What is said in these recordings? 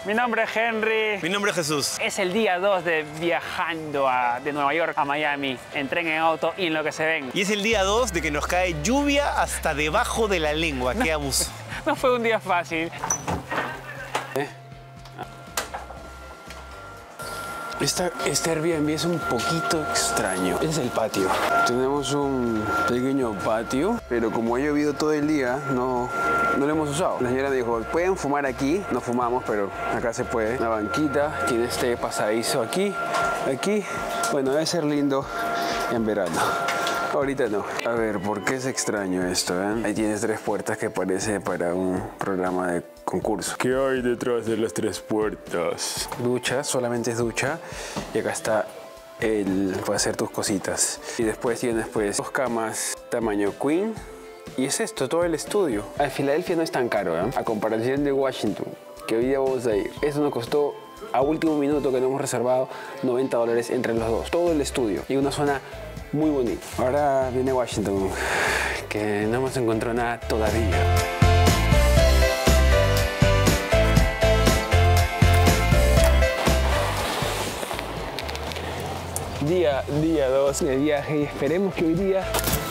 Mi nombre es Henry. Mi nombre es Jesús. Es el día 2 de viajando de Nueva York a Miami, en tren, en auto y en lo que se ven. Y es el día 2 de que nos cae lluvia hasta debajo de la lengua. ¡Qué abuso! No fue un día fácil. Este Airbnb es un poquito extraño. Ese es el patio. Tenemos un pequeño patio, pero como ha llovido todo el día, no lo hemos usado. La señora dijo, pueden fumar aquí. No fumamos, pero acá se puede. Una banquita, tiene este pasadizo aquí. Bueno, debe ser lindo en verano. Ahorita no. A ver, ¿por qué es extraño esto? Ahí tienes 3 puertas que parece para un programa de concurso. ¿Qué hay detrás de las 3 puertas? Ducha, solamente es ducha. Y acá está para hacer tus cositas. Y después tienes pues 2 camas tamaño queen. Y es esto, todo el estudio. A Filadelfia no es tan caro, a comparación de Washington, que hoy día vamos a ir. Eso nos costó, a último minuto que no hemos reservado, $90 entre los dos. Todo el estudio. Y una zona muy bonita. Ahora viene Washington, que no hemos encontrado nada todavía. Día 2 de viaje y esperemos que hoy día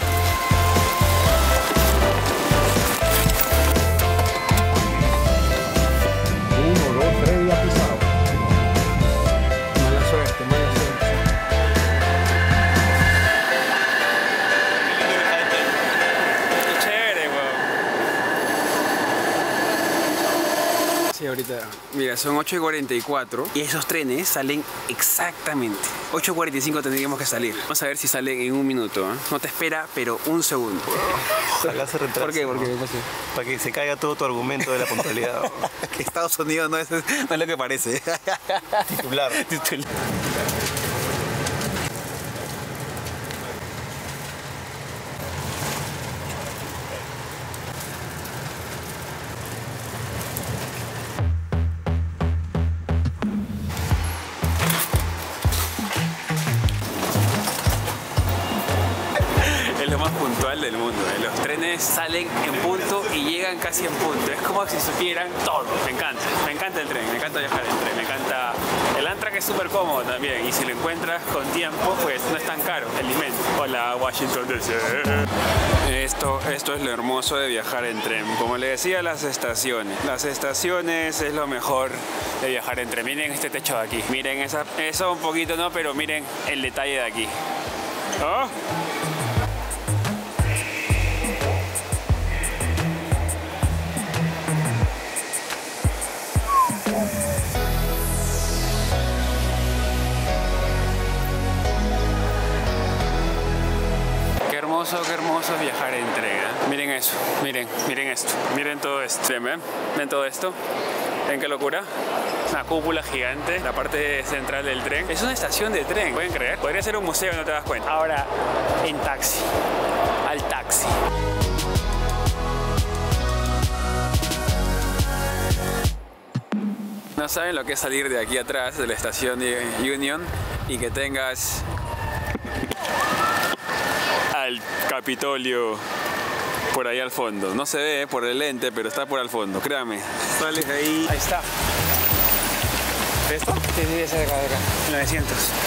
ahorita. Mira, son 8:44 y esos trenes salen exactamente 8:45 tendríamos que salir. Vamos a ver si salen en un minuto. No te espera, pero un segundo. Ojalá se retrase. ¿Por qué? ¿Por qué? Para que se caiga todo tu argumento de la puntualidad. Que Estados Unidos no es lo que parece. Titular. Del mundo. Los trenes salen en punto y llegan casi en punto. Es como si supieran todo. Me encanta el tren, me encanta viajar en tren, me encanta. El Amtrak es súper cómodo también y si lo encuentras con tiempo, pues no es tan caro el alimento. Hola, Washington DC. Esto es lo hermoso de viajar en tren. Como le decía, las estaciones es lo mejor de viajar en tren. Miren este techo de aquí. Miren eso un poquito no, pero miren el detalle de aquí. ¿Oh? Qué hermoso viajar en tren, Miren eso, miren esto, miren todo esto. ¿Ven todo esto? ¿Ven qué locura? Una cúpula gigante, la parte central del tren. Es una estación de tren, ¿pueden creer? Podría ser un museo y no te das cuenta. Ahora, en taxi. Al taxi. No saben lo que es salir de aquí atrás de la estación de Union y que tengas al Capitolio por ahí al fondo. No se ve por el lente, pero está por al fondo, créame. Sales de ahí. Ahí está. ¿Esto? Sí, ese de acá. 900.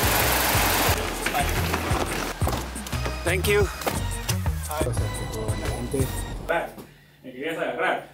Thank you. ¿Me querías agarrar?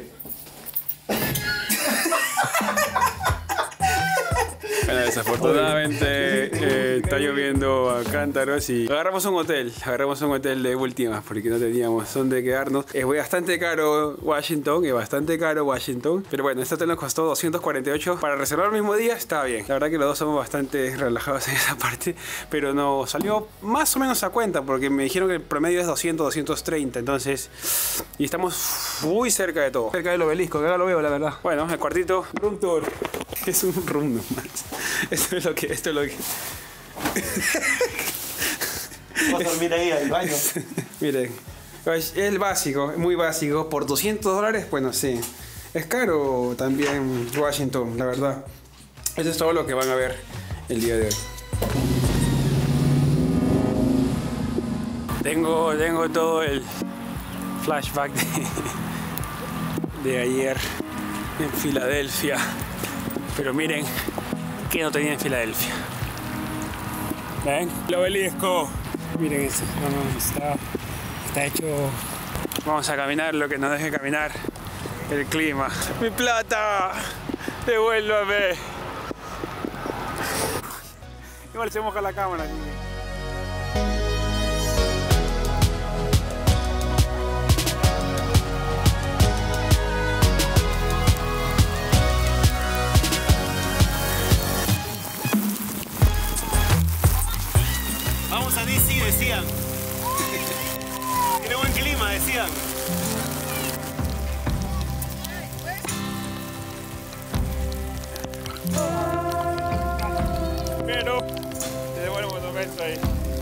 Bueno, desafortunadamente está lloviendo a cántaros y agarramos un hotel de últimas porque no teníamos dónde quedarnos. Es bastante caro Washington, pero bueno, este hotel nos costó 248 para reservar el mismo día, está bien. La verdad que los dos somos bastante relajados en esa parte, pero nos salió más o menos a cuenta porque me dijeron que el promedio es 200, 230, entonces, y estamos muy cerca de todo, cerca del obelisco, que acá lo veo la verdad. Bueno, el cuartito, room tour. Es un room nomás. Esto es lo que... Vamos a dormir ahí al baño. Miren, es básico, muy básico. Por $200, bueno, sí. Es caro también Washington, la verdad. Eso es todo lo que van a ver el día de hoy. Tengo todo el flashback de ayer en Filadelfia. Pero miren que no tenía en Filadelfia. ¿Ven? El obelisco. Miren eso, está hecho. Vamos a caminar lo que nos deje caminar el clima. ¡Mi plata! ¡Devuélvame! Igual se moja la cámara. Vamos a DC, decían. Tiene buen clima, decían. Pero te devuelvo un beso ahí.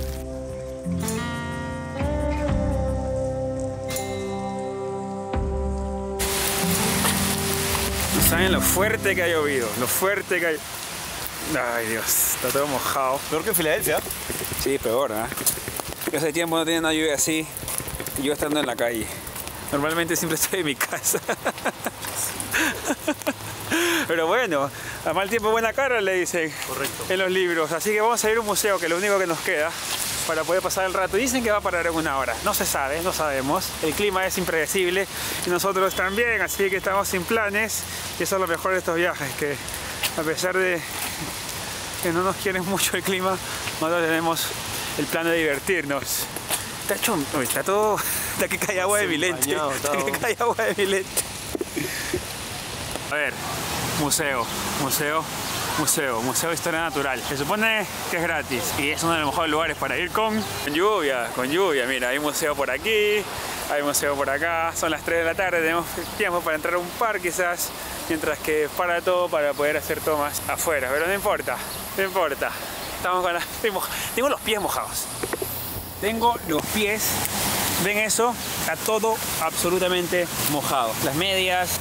No saben lo fuerte que ha llovido, lo fuerte que ha... Ay Dios, está todo mojado. Peor que en Filadelfia. Sí, peor, ¿eh? Yo hace tiempo no tenía una lluvia así, yo estando en la calle. Normalmente siempre estoy en mi casa. Pero bueno, a mal tiempo buena cara le dicen. Correcto. En los libros. Así que vamos a ir a un museo, que es lo único que nos queda para poder pasar el rato. Dicen que va a parar en 1 hora. No se sabe, no sabemos. El clima es impredecible y nosotros también, así que estamos sin planes. Y eso es lo mejor de estos viajes, que a pesar de que no nos quiere mucho el clima, nosotros tenemos el plan de divertirnos. Está hecho, está todo, está que cae agua de mi lente. Está que cae agua de mi lente. A ver, museo de historia natural. Se supone que es gratis y es uno de los mejores lugares para ir con lluvia. Mira, hay museo por aquí, hay museo por acá. Son las 3 de la tarde, tenemos tiempo para entrar a un par quizás, mientras que para todo para poder hacer tomas afuera. Pero no importa, no importa. Estamos con tengo los pies mojados. Tengo los pies, ¿ven eso? Está todo absolutamente mojado. Las medias.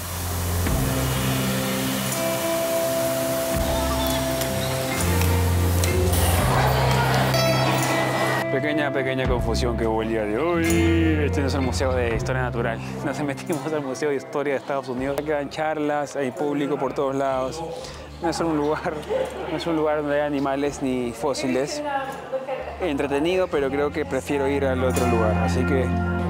Pequeña confusión que hubo el día de hoy. Este no es el Museo de Historia Natural. Nos metimos al Museo de Historia de Estados Unidos. Acá dan charlas, hay público por todos lados. No es un lugar donde hay animales ni fósiles. Entretenido, pero creo que prefiero ir al otro lugar. Así que...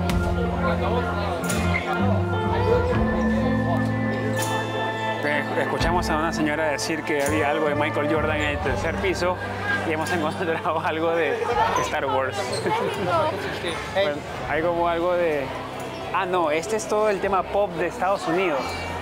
Escuchamos a una señora decir que había algo de Michael Jordan en el 3er piso y hemos encontrado algo de Star Wars. Bueno, hay como algo de... Ah, no, este es todo el tema pop de Estados Unidos.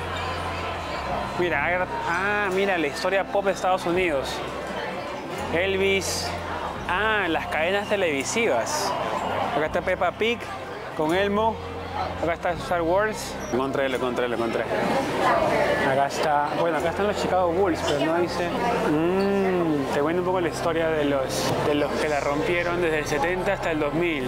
Mira, mira la historia pop de Estados Unidos. Elvis. Ah, las cadenas televisivas. Acá está Peppa Pig con Elmo. Acá está Star Wars. Lo encontré. Acá está, bueno, acá están los Chicago Bulls, pero no dice... te cuento un poco la historia de los que la rompieron desde el 70 hasta el 2000.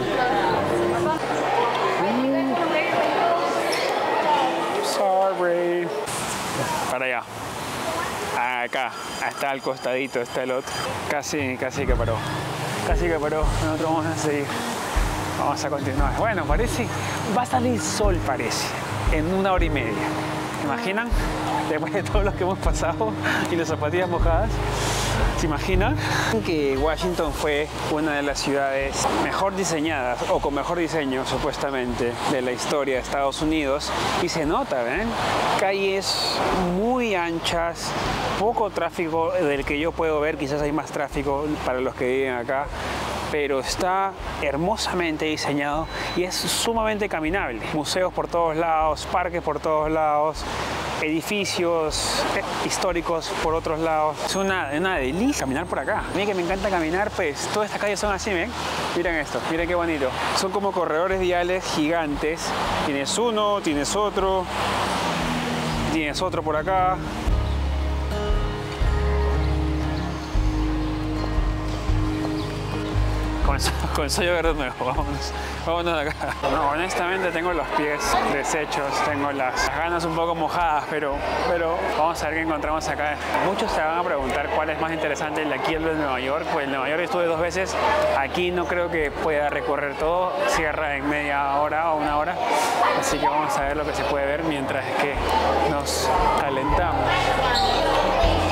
Sorry. Para allá. Acá, está al costadito, está el otro. Casi que paró. Nosotros vamos a seguir. Vamos a continuar. Bueno, parece, va a salir sol, parece, en 1 hora y media. ¿Se imaginan? Después de todo lo que hemos pasado y las zapatillas mojadas. ¿Se imaginan? Que Washington fue una de las ciudades mejor diseñadas o con mejor diseño, supuestamente, de la historia de Estados Unidos. Y se nota, ¿ven? Calles muy anchas, poco tráfico del que yo puedo ver. Quizás hay más tráfico para los que viven acá. Pero está hermosamente diseñado y es sumamente caminable. Museos por todos lados, parques por todos lados, edificios históricos por otros lados. Es una delicia caminar por acá. A mí que me encanta caminar, pues todas estas calles son así, ¿ven? Miren esto, miren qué bonito. Son como corredores viales gigantes. Tienes uno, tienes otro por acá. Con sueño verde nuevo, vámonos de acá. No, honestamente tengo los pies deshechos, tengo las ganas un poco mojadas, pero vamos a ver qué encontramos acá. Muchos se van a preguntar cuál es más interesante, el de aquí o el de Nueva York. Pues en Nueva York estuve 2 veces, aquí no creo que pueda recorrer todo, cierra en media hora o 1 hora, así que vamos a ver lo que se puede ver mientras que nos calentamos.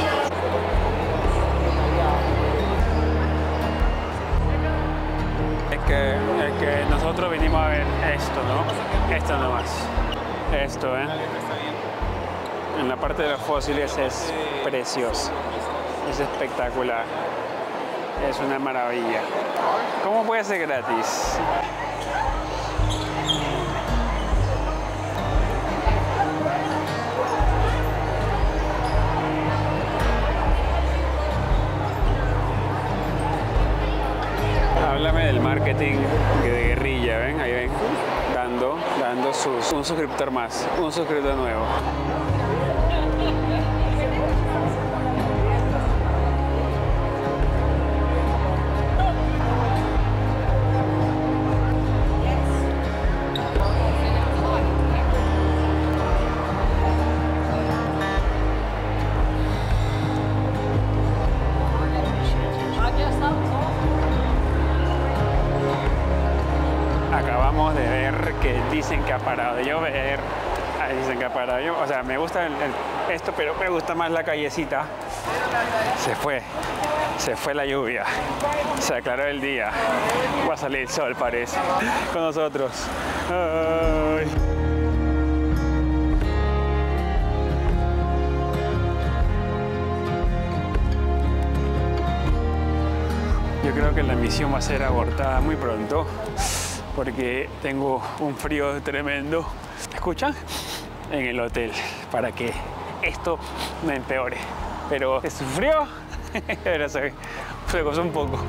Esto nomás. Esto, en la parte de los fósiles es precioso. Es espectacular. Es una maravilla. ¿Cómo puede ser gratis? Háblame del marketing de guerrilla, ¿ven? Ahí ven, dando un suscriptor más, un suscriptor nuevo. Acabamos de ver que dicen que ha parado de llover. Ahí dicen que ha parado de llover. O sea, me gusta esto, pero me gusta más la callecita. Se fue la lluvia. Se aclaró el día. Va a salir el sol, parece. Con nosotros. Ay. Yo creo que la misión va a ser abortada muy pronto, porque tengo un frío tremendo. ¿Escuchan? En el hotel, para que esto me empeore. Pero se sufrió, pero se gozó un poco.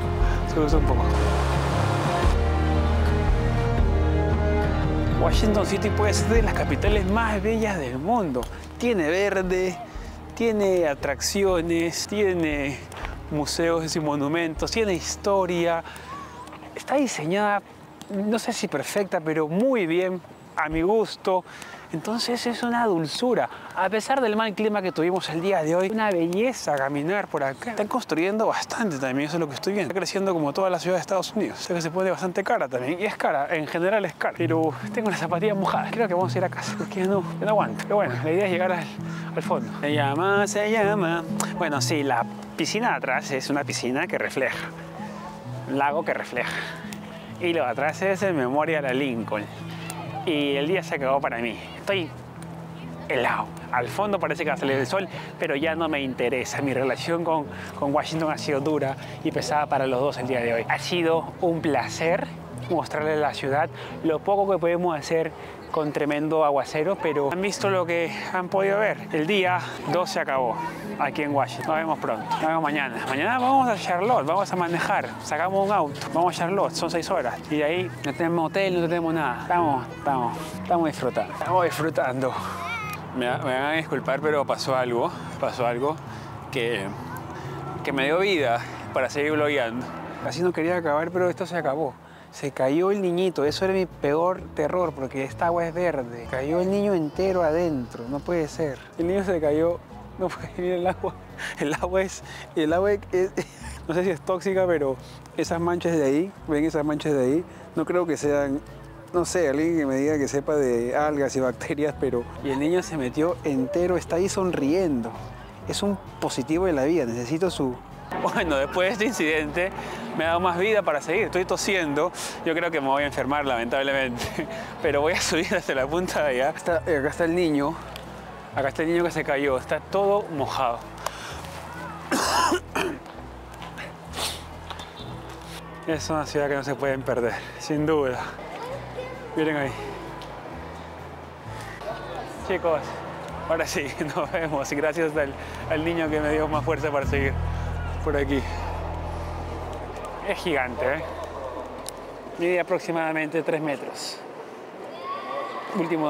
Washington City puede ser de las capitales más bellas del mundo. Tiene verde, tiene atracciones, tiene museos y monumentos, tiene historia. Está diseñada, no sé si perfecta, pero muy bien, a mi gusto. Entonces es una dulzura. A pesar del mal clima que tuvimos el día de hoy, una belleza caminar por acá. Están construyendo bastante también, eso es lo que estoy viendo. Está creciendo como toda la ciudad de Estados Unidos. Sé que se pone bastante cara también. Y es cara, en general es cara. Pero tengo las zapatillas mojadas. Creo que vamos a ir a casa, porque ya no aguanto. Pero bueno, la idea es llegar al fondo. Se llama. Bueno, sí, la piscina de atrás es una piscina que refleja. Un lago que refleja. Y lo de atrás es el Memorial a Lincoln. Y el día se acabó para mí. Estoy helado. Al fondo parece que va a salir el sol, pero ya no me interesa. Mi relación con Washington ha sido dura y pesada para los dos el día de hoy. Ha sido un placer mostrarles la ciudad, lo poco que podemos hacer con tremendo aguacero, pero han visto lo que han podido ver. El día 2 se acabó aquí en Washington. Nos vemos pronto. Nos vemos mañana. Mañana vamos a Charlotte, vamos a manejar. Sacamos un auto, vamos a Charlotte, son 6 horas. Y de ahí no tenemos hotel, no tenemos nada. Estamos disfrutando. Estamos disfrutando. Me van a disculpar, pero pasó algo que me dio vida para seguir blogueando. Casi no quería acabar, pero esto se acabó. Se cayó el niñito, eso era mi peor terror, porque esta agua es verde. Cayó el niño entero adentro, no puede ser. El niño se cayó, no puede ir el agua. El agua es, no sé si es tóxica, pero esas manchas de ahí, ven esas manchas de ahí, no creo que sean, no sé, alguien que me diga que sepa de algas y bacterias, pero... Y el niño se metió entero, está ahí sonriendo. Es un positivo de la vida, necesito su... Bueno, después de este incidente me ha dado más vida para seguir. Estoy tosiendo. Yo creo que me voy a enfermar, lamentablemente. Pero voy a subir hasta la punta de allá. Acá está el niño. Acá está el niño que se cayó. Está todo mojado. Es una ciudad que no se pueden perder, sin duda. Miren ahí. Chicos, ahora sí, nos vemos. Y gracias al niño que me dio más fuerza para seguir por aquí. Es gigante, ¿eh? Mide aproximadamente 3 metros. Último